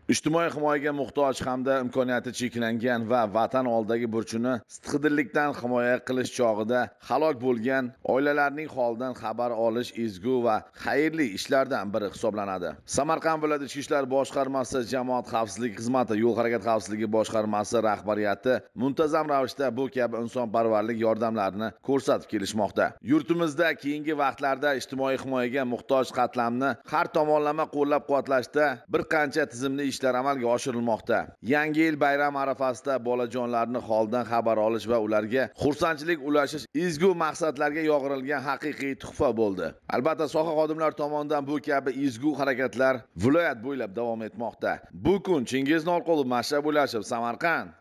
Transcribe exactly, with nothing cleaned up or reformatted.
ijtimoiy himoyaga muhtoj hamda imkoniyati cheklangan va vatan oldidagi burchini sidqidillikdan himoya qilish chog'ida halok bo'lgan oilalarning holidan xabar olish ezgu va xayrli ishlardan biri hisoblanadi. Samarqand viloyat Ichki ishlar boshqarmasi jamoat xavfsizligi xizmati yo'l harakati xavfsizligi boshqarmasi rahbariyati muntazam ravishda bu kabi insonparvarlik yordamlarini ko'rsatib kelishmoqda. Yurtimizda keyingi vaqtlarda ijtimoiy himoyaga muhtoj qatlamni har tomonlama qo'llab-quvvatlashda bir qancha tizimli ishlar amalga oshirilmoqda. Yangi yil bayram arafasida bolajonlarning holidan xabar olish va ularga xursandchilik ulashish ezgu maqsadlarga yo'g'rilgan haqiqiy tuhfa bo'ldi. Albatta, soha xodimlari tomonidan bu kabi ezgu harakatlar viloyat bo'ylab davom etmoqda. Bu kun Chingiz Norqulov, Mash'ab Ulashov, Samarqand.